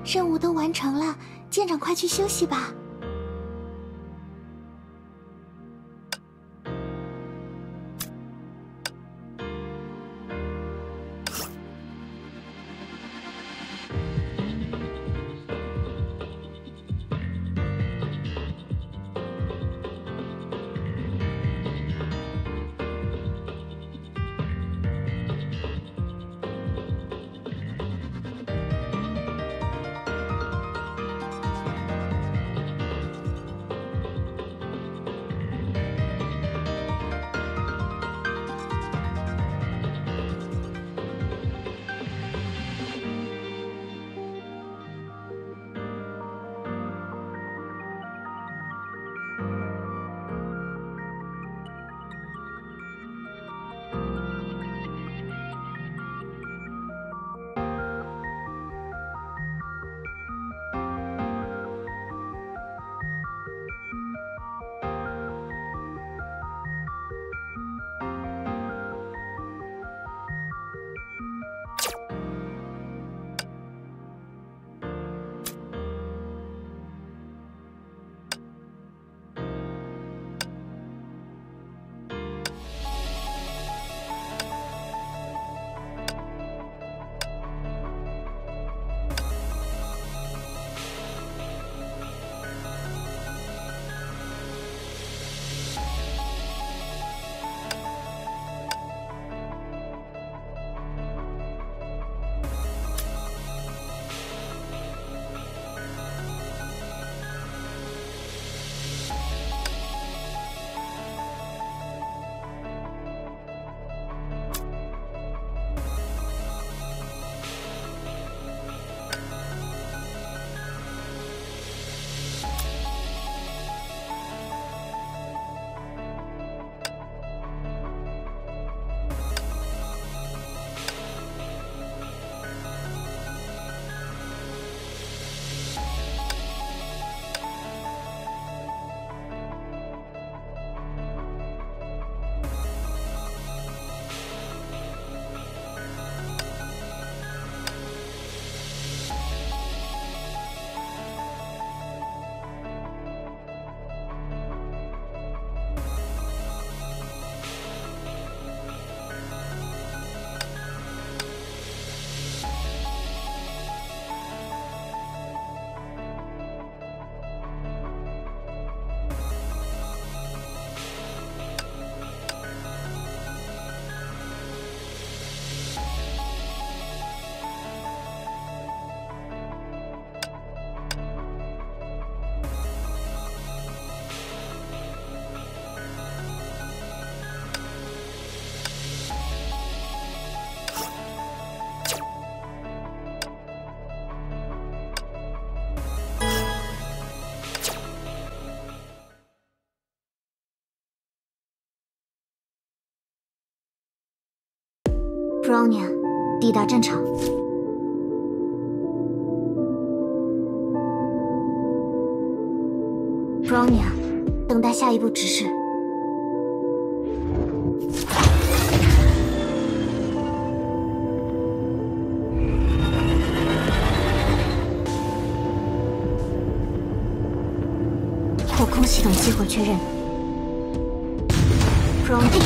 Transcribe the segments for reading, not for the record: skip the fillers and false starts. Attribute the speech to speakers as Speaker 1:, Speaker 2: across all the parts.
Speaker 1: 任务都完成了，舰长快去休息吧。
Speaker 2: Bronya 抵达战场。Bronya 等待下一步指示。火控系统激活确认。Bronya。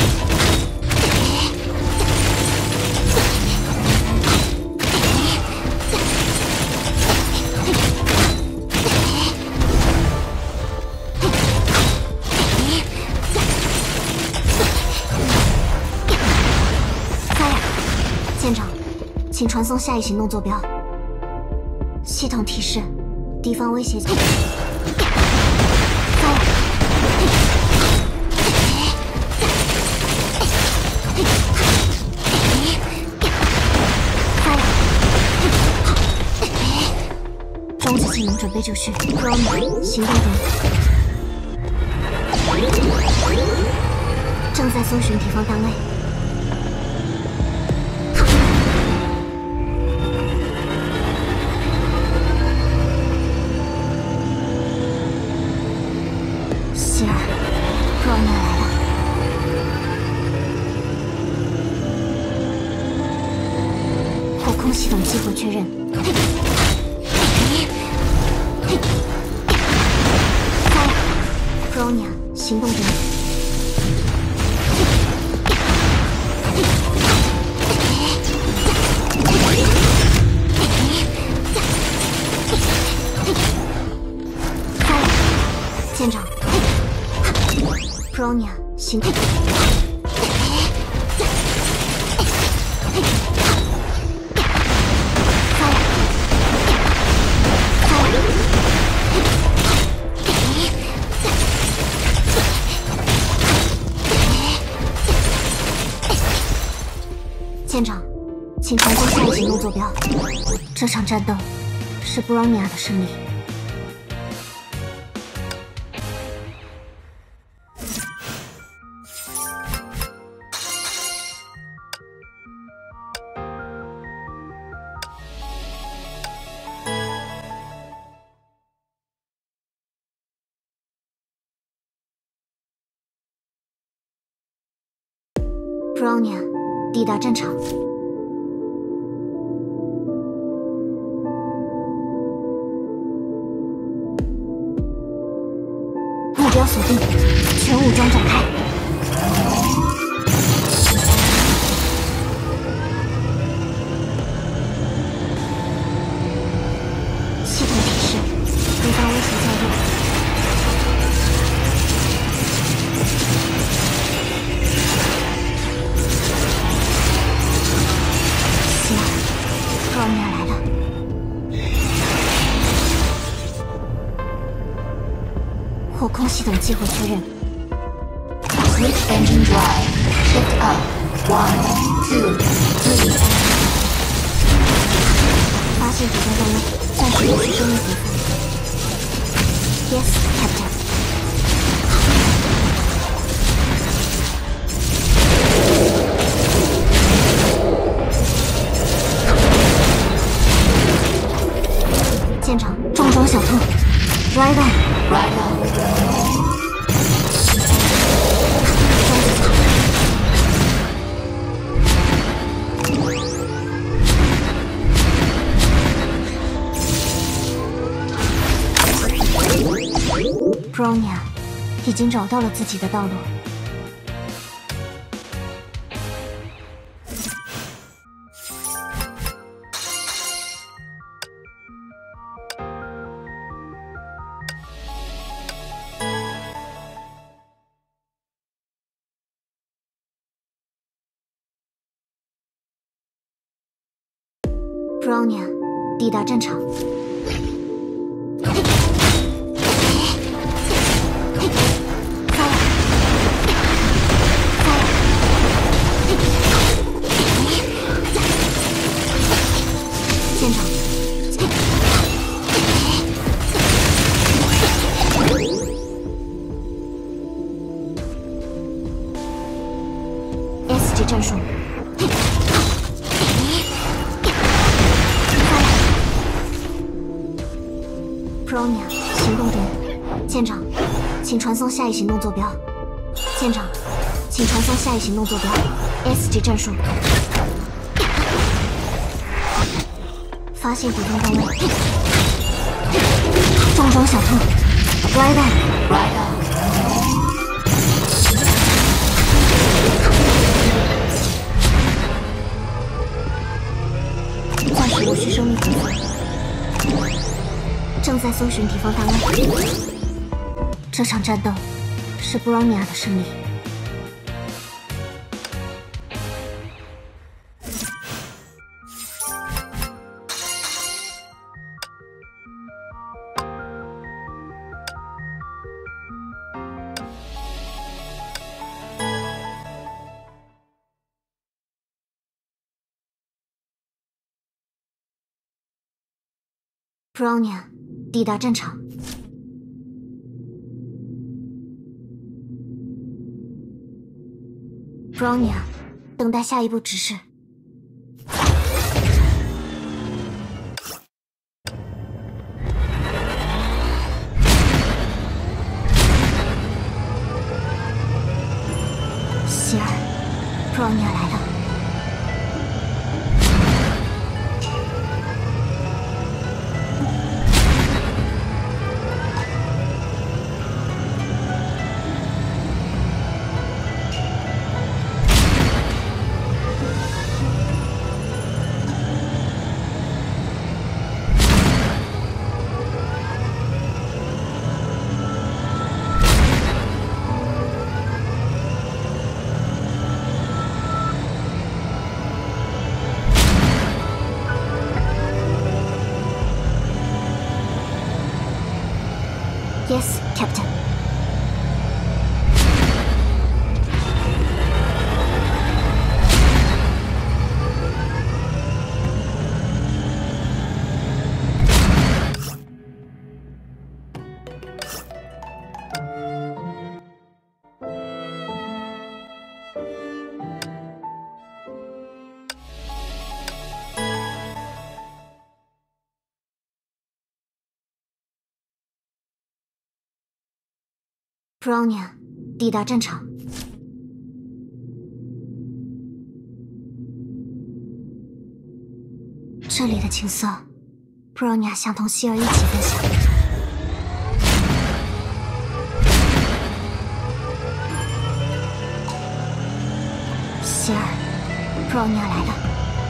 Speaker 2: 请传送下一行动坐标。系统提示：敌方威胁。终极技能准备就绪。Bronya 行动中。正在搜寻敌方单位。 Bronya 来了，火控系统激活确认。 行动点。舰长 ，Bronya 行动。舰长，请传送下一行动坐标。这场战斗是布朗尼亚的胜利。布朗尼亚抵达战场。目标锁定，全武装展开。系统提示：敌方威胁加入。布朗尼亚来了。火控系统激活确认。
Speaker 3: Switch engine drive. Shift up. 1, 2, 3.
Speaker 2: 发现敌方单位，暂时无需生命敌方。Yes, Captain. 舰长，重装小兔 ，Right on，
Speaker 3: Right on。
Speaker 2: Bronya 已经找到了自己的道路。Bronya 抵达战场。舰长。S 级战术。Bronya 行动中，舰长，请传送下一行动坐标。舰长，请传送下一行动坐标。S 级战术。发现敌方单位。重装小兔 ，Right on，
Speaker 3: Right on。
Speaker 2: 暂时无需生命敌方。正在搜寻敌方单位。这场战斗是布朗尼亚的胜利。Bronya 抵达战场。Bronya 等待下一步指示。希尔 ，Bronya 来了。 Yes, Captain. Bronya 抵达战场。这里的景色 ，Bronya 想同希儿一起分享。希儿 ，Bronya 来了。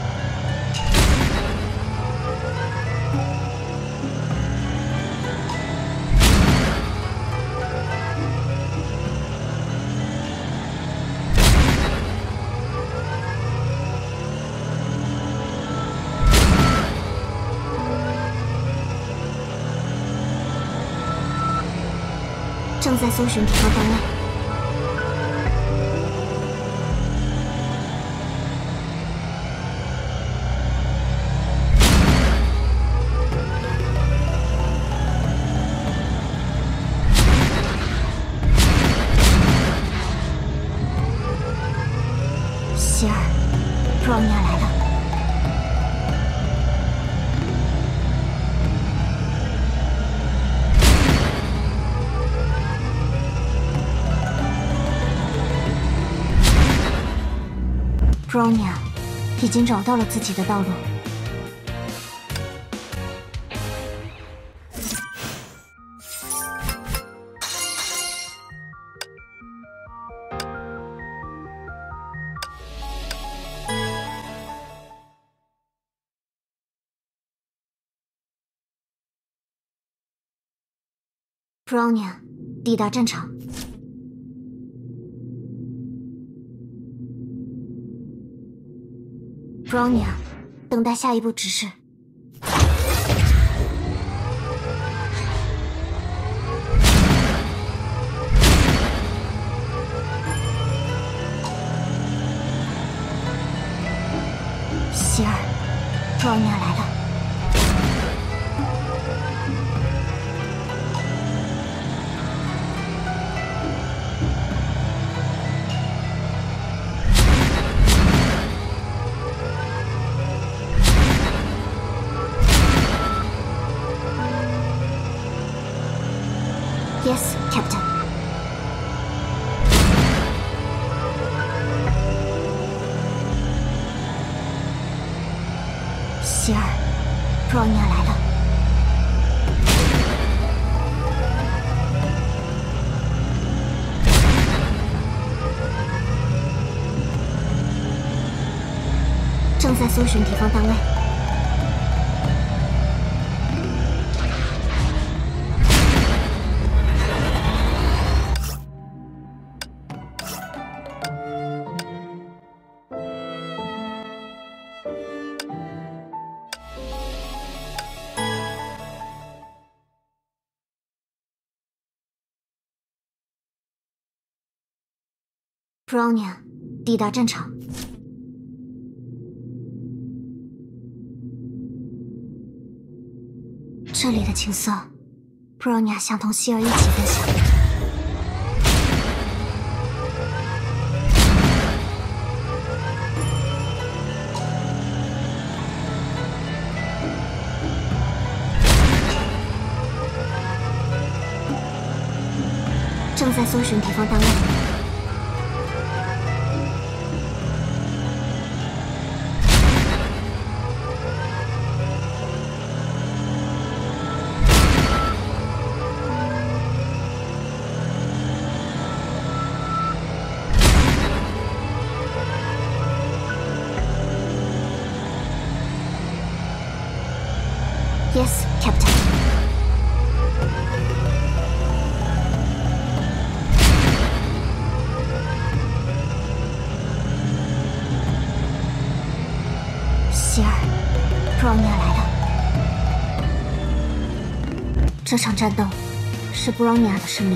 Speaker 2: 正在搜寻敌方单位。希儿，Bronya来了。 Bronya 已经找到了自己的道路。Bronya 抵达战场。 Bronya 等待下一步指示。希儿 ，Bronya 来了。 Yes, Captain. 希儿 ，Bronya 来了。正在搜寻敌方单位。 Bronya 抵达战场。这里的景色 ，Bronya 想同希儿一起分享。正在搜寻敌方单位。 Yes, Captain. 希儿 ，Bronya 来了。这场战斗是 Bronya 的胜利。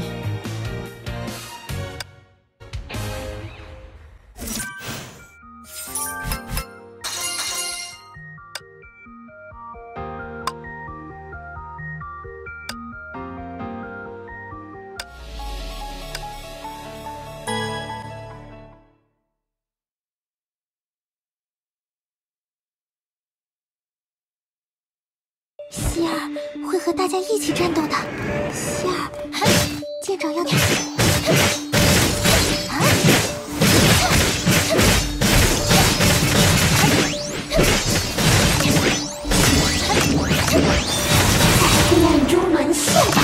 Speaker 1: 希尔会和大家一起战斗的。希尔，舰长要你。在黑暗中沦陷吧！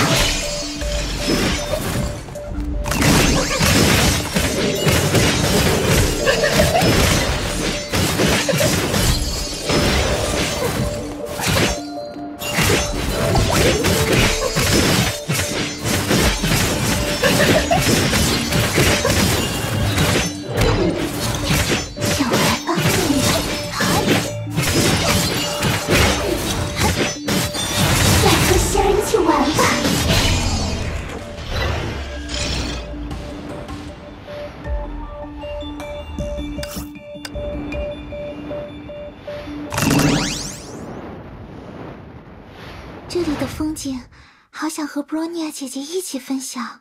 Speaker 1: 这里的风景，好想和 Bronya 姐姐一起分享。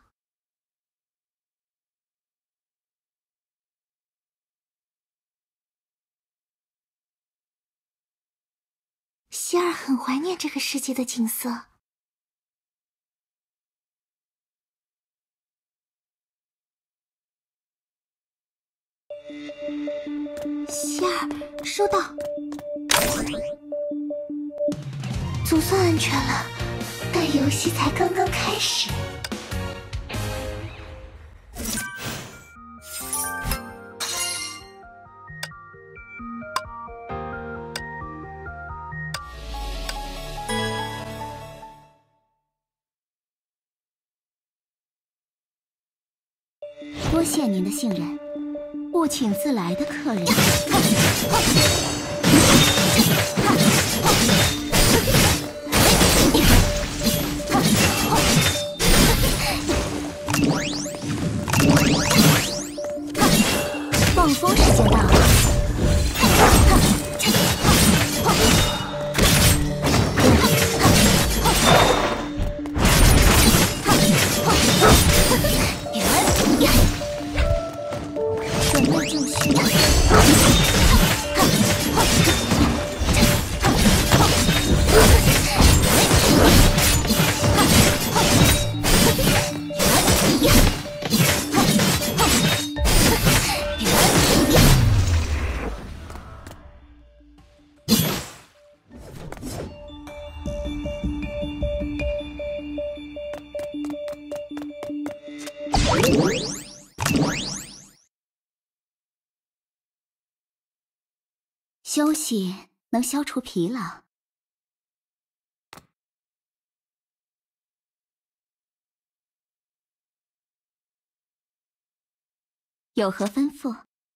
Speaker 1: 希尔很怀念这个世界的景色。希尔，收到。总算安全了，但游戏才刚刚开始。
Speaker 4: 多谢您的信任，不请自来的客人。放风时间到了。准备就绪。休息能消除疲劳。有何吩咐？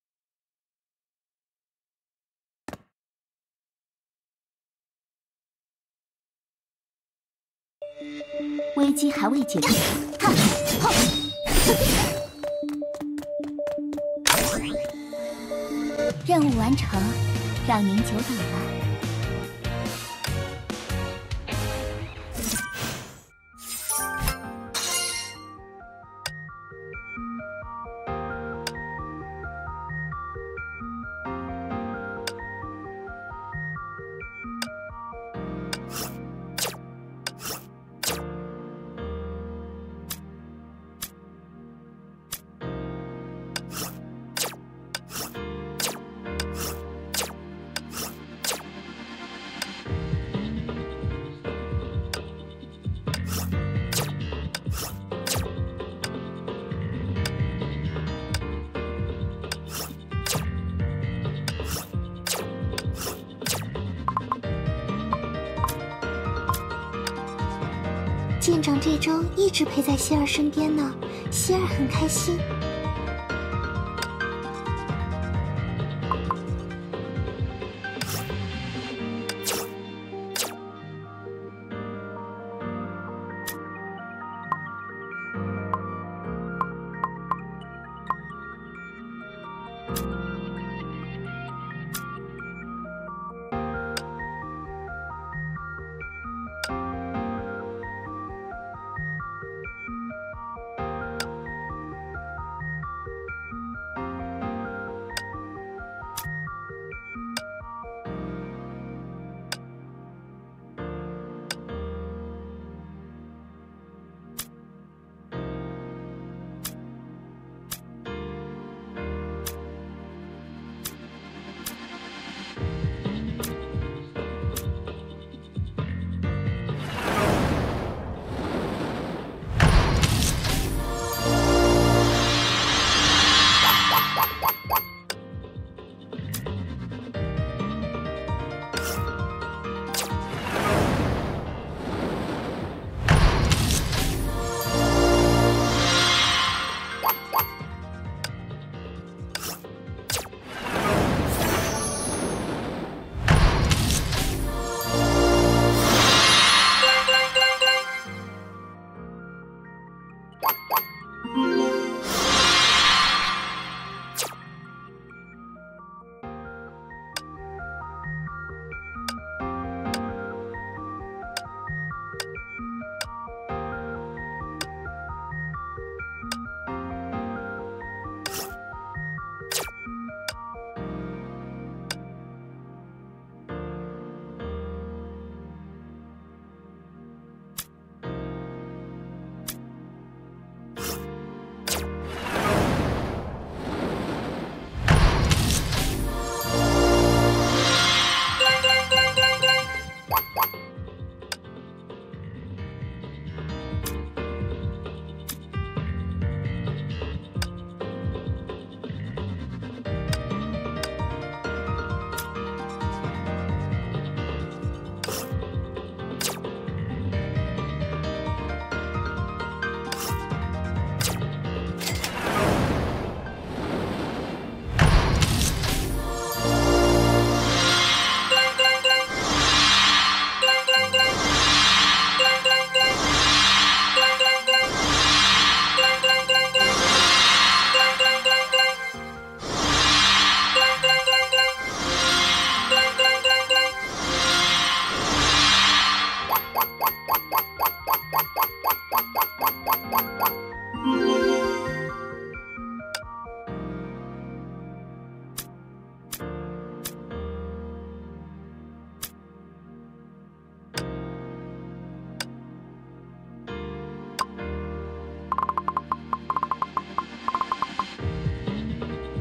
Speaker 4: 危机还未解决。任务完成，让您久等了。
Speaker 1: 舰长这周一直陪在希尔身边呢，希尔很开心。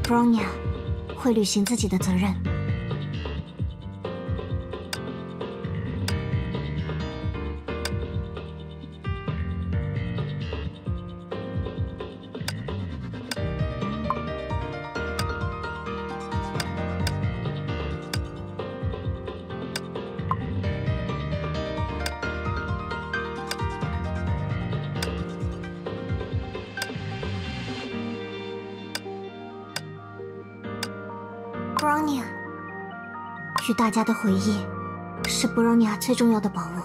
Speaker 2: Bronya 会履行自己的责任。Bronya 与大家的回忆，是 Bronya 最重要的宝物。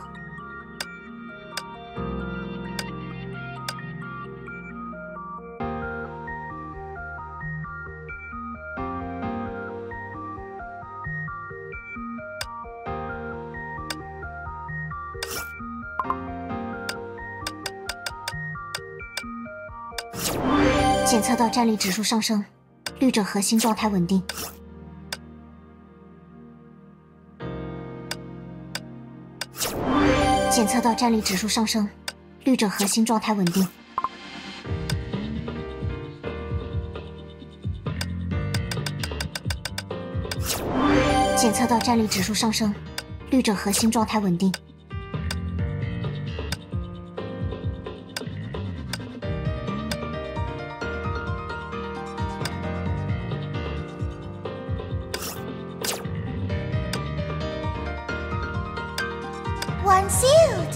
Speaker 2: 检测到战力指数上升，绿者核心状态稳定。检测到战力指数上升，绿者核心状态稳定。检测到战力指数上升，绿者核心状态稳定。
Speaker 1: One sealed.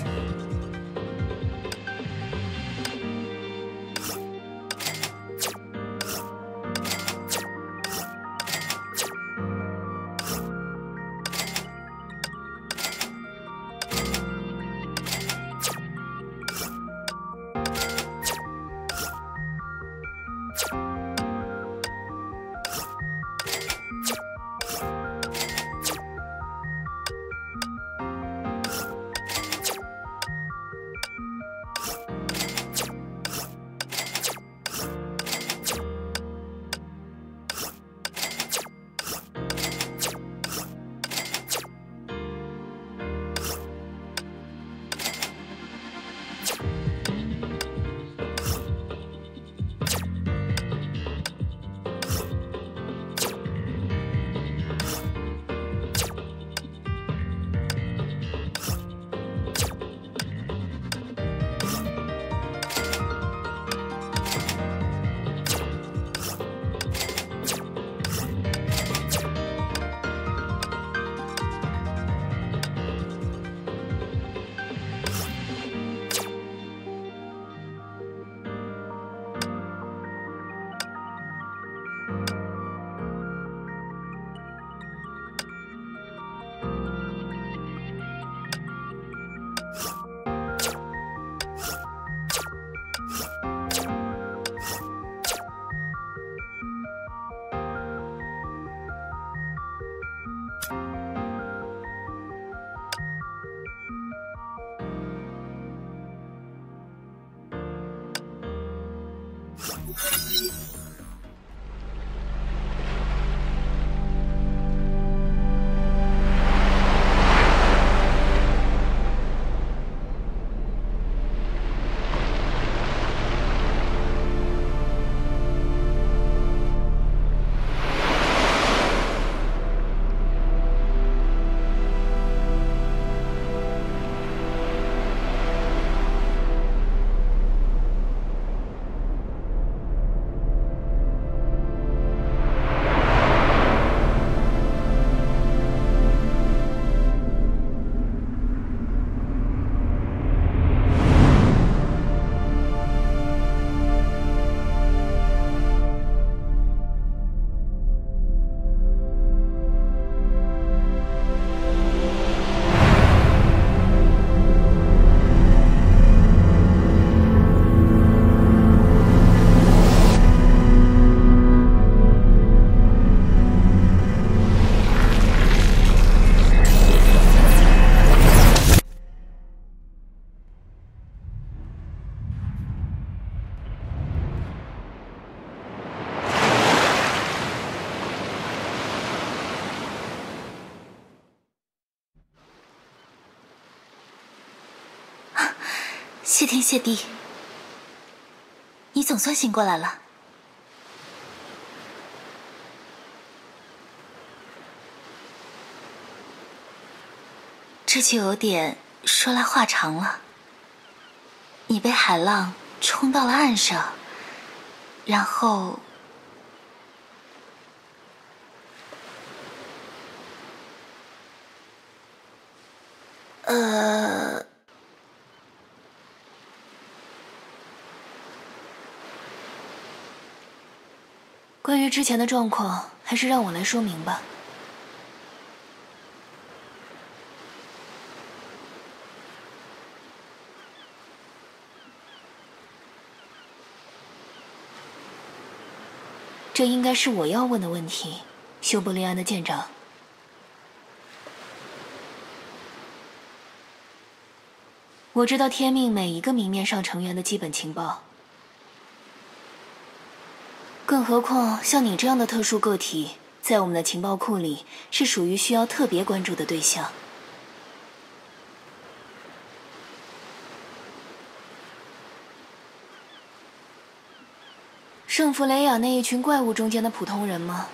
Speaker 4: 谢天谢地，你总算醒过来了。
Speaker 5: 这就有点说来话长了。你被海浪冲到了岸上，然后……
Speaker 6: 关于之前的状况，还是让我来说明吧。这应该是我要问的问题，修伯利安的舰长。我知道天命每一个明面上成员的基本情报。更何况像你这样的特殊个体，在我们的情报库里是属于需要特别关注的对象。圣弗雷亚那一群怪物中间的普通人吗？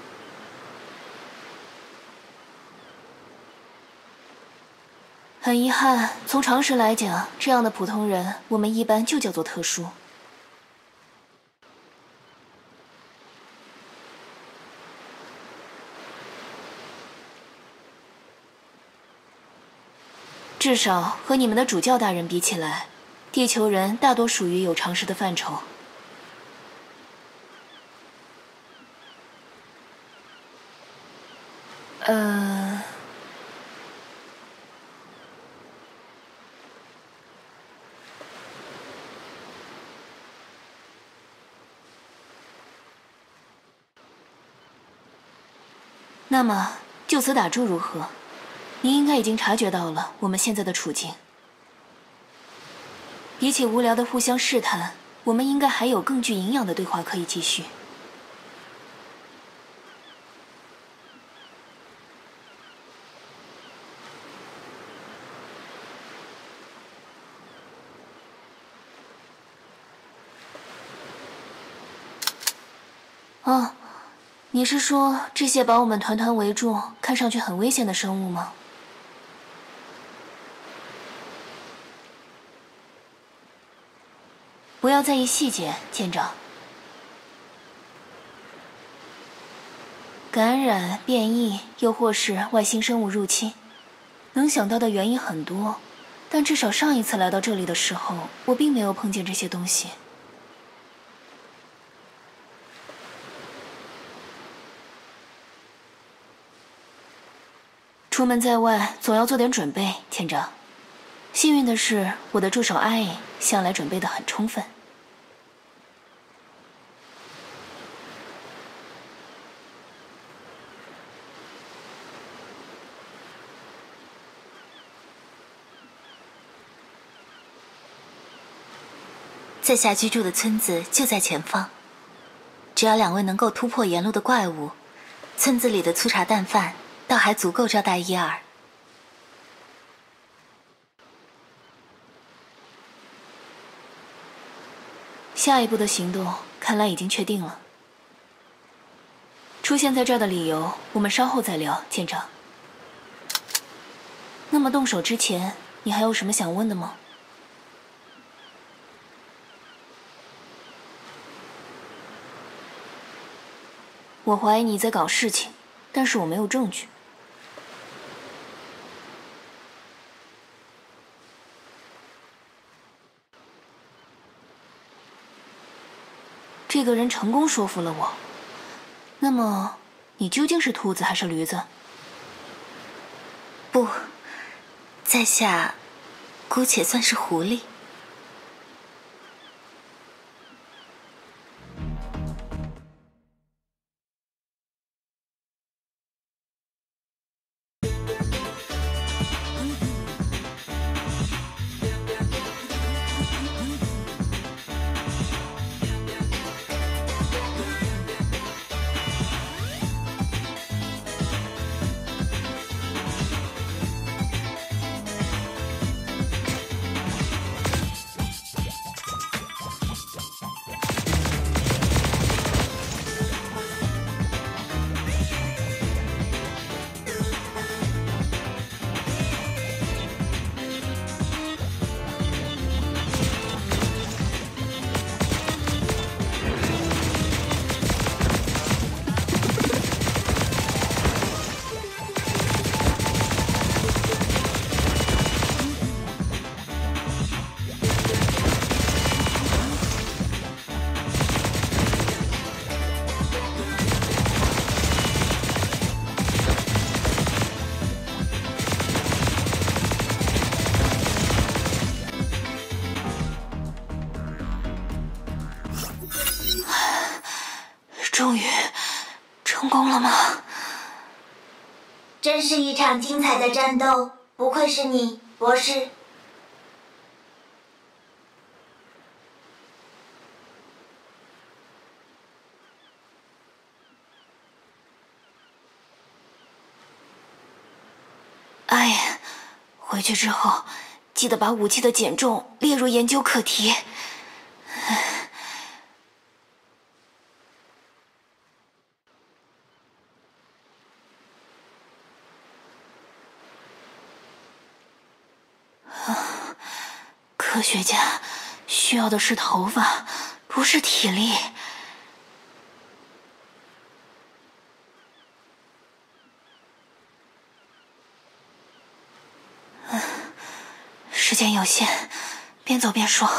Speaker 6: 很遗憾，从常识来讲，这样的普通人我们一般就叫做特殊。至少和你们的主教大人比起来，地球人大多属于有常识的范畴。那么就此打住如何？您应该已经察觉到了我们现在的处境。比起无聊的互相试探，我们应该还有更具营养的对话可以继续。哦，你是说这些把我们团团围住、看上去很危险的生物吗？不要在意细节，舰长。感染、变异，又或是外星生物入侵，能想到的原因很多，但至少上一次来到这里的时候，我并没有碰见这些东西。出门在外，总要做点准备，舰长。幸运的是，我的助手阿影向来准备得很充分。
Speaker 5: 在下居住的村子就在前方，只要2位能够突破沿路的怪物，村子里的粗茶淡饭倒还足够招待1、2。
Speaker 6: 下一步的行动看来已经确定了。出现在这儿的理由，我们稍后再聊，舰长。那么动手之前，你还有什么想问的吗？我怀疑你在搞事情，但是我没有证据。这个人成功说服了我。那么，你究竟是兔子还是驴子？
Speaker 5: 不，在下姑且算是狐狸。
Speaker 6: 终于成功了吗？
Speaker 1: 真是一场精彩的战斗，不愧是你，博士。
Speaker 6: 哎，回去之后记得把武器的减重列入研究课题。科学家需要的是头发，不是体力。时间有限，边走边说。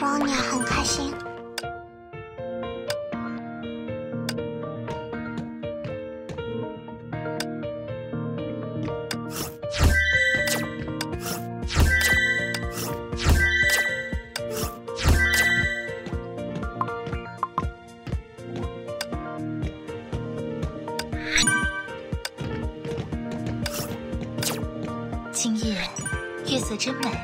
Speaker 1: Bronya 很开心。
Speaker 5: 今夜月色真美。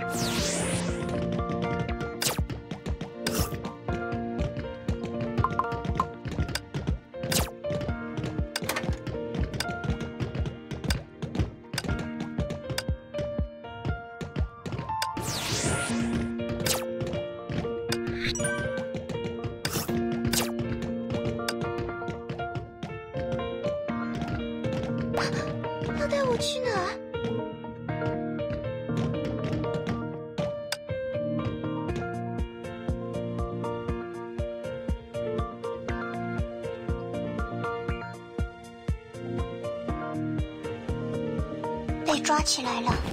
Speaker 1: 要带我去哪儿？被抓起来了。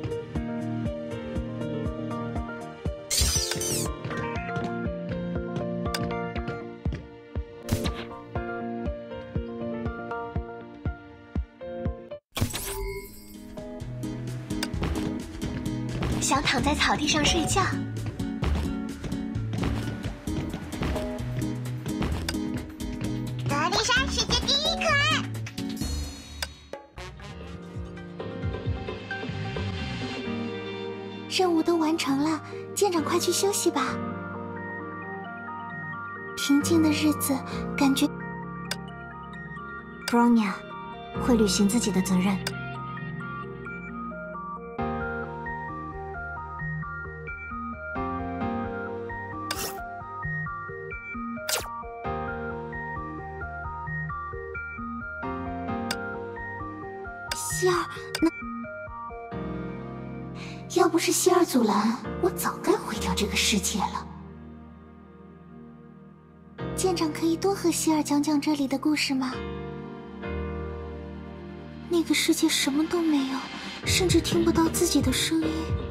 Speaker 1: 想躺在草地上睡觉。德丽莎，世界第一可爱。
Speaker 2: 任务都完成了，舰长快去休息吧。平静的日子，感觉 Bronya 会履行自己的责任。希尔，要不是希尔阻拦，我早该毁掉这个世界了。舰长可以多和希尔讲讲这里的故事吗？那个世界什么都没有，甚至听不到自己的声音。